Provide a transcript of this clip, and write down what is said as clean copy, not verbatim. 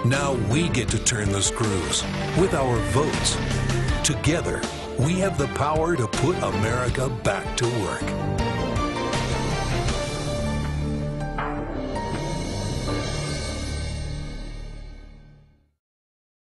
Now we get to turn the screws with our votes. Together, we have the power to put America back to work.